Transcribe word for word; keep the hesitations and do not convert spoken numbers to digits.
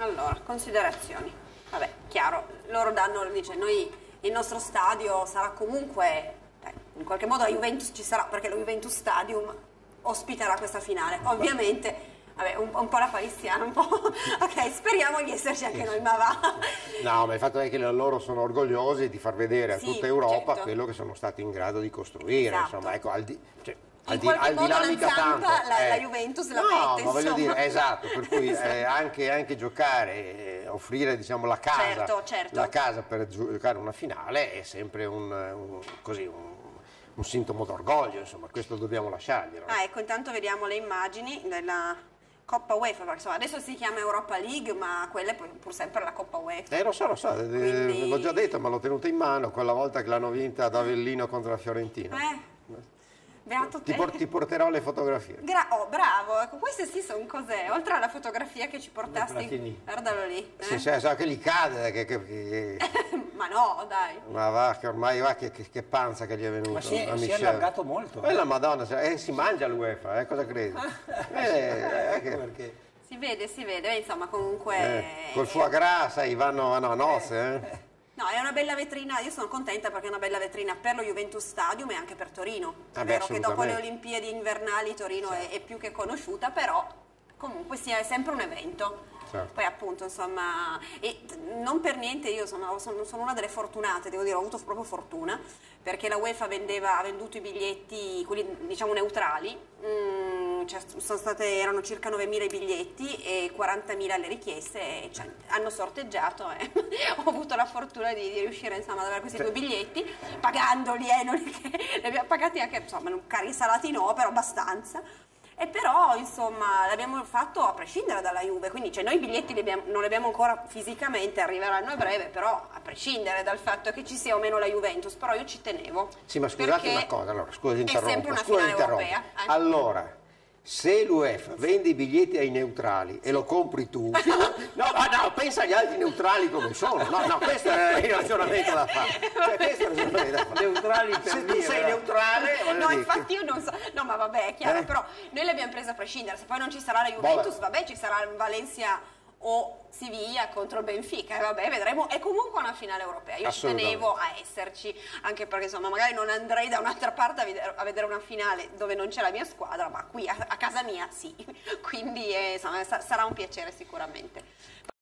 Allora, considerazioni. Vabbè, chiaro, loro danno, dice, noi il nostro stadio sarà comunque, eh, in qualche modo la Juventus ci sarà, perché lo Juventus Stadium ospiterà questa finale. Ovviamente, vabbè, un, un po' la palistiana, un po'... ok, speriamo di esserci anche noi, ma va. No, ma il fatto è che loro sono orgogliosi di far vedere a Sì, tutta Europa certo. quello che sono stati in grado di costruire, Esatto. insomma, ecco, al di... Cioè, in al di, qualche al di modo là la mica zampa tanto, la, eh. la Juventus la no, mette, ma voglio insomma. dire, esatto, per cui Esatto. eh, anche, anche giocare, eh, offrire diciamo la casa, Certo, certo. la casa per giocare una finale è sempre un, un, così, un, un sintomo d'orgoglio, insomma, questo dobbiamo lasciarglielo. Ah, ecco, intanto vediamo le immagini della Coppa UEFA, perché insomma, adesso si chiama Europa League, ma quella è pur pur sempre la Coppa UEFA. Eh, lo so, lo so, eh, Quindi- l'ho già detto, ma l'ho tenuta in mano quella volta che l'hanno vinta ad Avellino contro la Fiorentina. Eh, beato Ti, te. por- ti porterò le fotografie. Gra- oh, bravo, ecco, queste sì sono cos'è, oltre alla fotografia che ci portasti, Platini. guardalo lì. eh. Sì, sì, so che gli cade, che, che- che- Ma no, dai. ma va, che ormai va, che, che- che panza che gli è venuta. Ma si a è, si è Michel. allargato molto. Quella Eh? Madonna, se- eh, si mangia l'UEFA, eh, cosa credi? Eh, eh, Ecco che- perché. Si vede, si vede, beh, insomma, comunque... eh, col foie gras, sai, vanno, vanno a nozze, eh. No, è una bella vetrina, io sono contenta perché è una bella vetrina per lo Juventus Stadium e anche per Torino. È Ah beh, vero che dopo le assolutamente. Olimpiadi invernali Torino è, è più che conosciuta, però comunque sia è sempre un evento. Certo. Poi appunto, insomma, e non per niente io sono, sono, sono una delle fortunate, devo dire, ho avuto proprio fortuna, perché la UEFA vendeva, ha venduto i biglietti, quelli diciamo neutrali, mm, cioè, sono state, erano circa novemila i biglietti e quarantamila le richieste, e cioè, hanno sorteggiato e ho avuto la fortuna di, di riuscire insomma, ad avere questi due biglietti, pagandoli, eh, non è che li abbiamo pagati anche, insomma, non cari salati no, però abbastanza. E però, insomma, l'abbiamo fatto a prescindere dalla Juve, quindi cioè, noi i biglietti li abbiamo- non li abbiamo ancora fisicamente, arriveranno a breve, però a prescindere dal fatto che ci sia o meno la Juventus, però io ci tenevo. Sì, ma scusate perché una cosa, allora, scusa, è interrompo, sempre una scusa, finale interrompo. europea. eh. Allora, se l'UEFA vende i biglietti ai neutrali e lo compri tu, no, ma no, pensa agli altri neutrali come sono, no, no, questo è il ragionamento da fare. Cioè, questo è il ragionamento da fare. Neutrali per Se tu dire, sei eh. neutrale, voglio No, dire, infatti io non so, no ma vabbè è chiaro, Eh? però noi l'abbiamo presa a prescindere, se poi non ci sarà la Juventus, Vabbè. vabbè ci sarà il Valencia o Siviglia contro il Benfica, e vabbè vedremo, è comunque una finale europea, io ci Assolutamente. tenevo a esserci, anche perché insomma magari non andrei da un'altra parte a vedere, a vedere una finale dove non c'è la mia squadra, ma qui a, a casa mia sì, quindi eh, insomma sa- sarà un piacere sicuramente.